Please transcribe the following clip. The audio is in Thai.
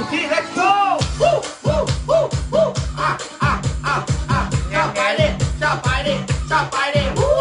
3 let's go วู้วู้วู้วู้ชอบไปดิชอบไปดิชอบไปดิวู้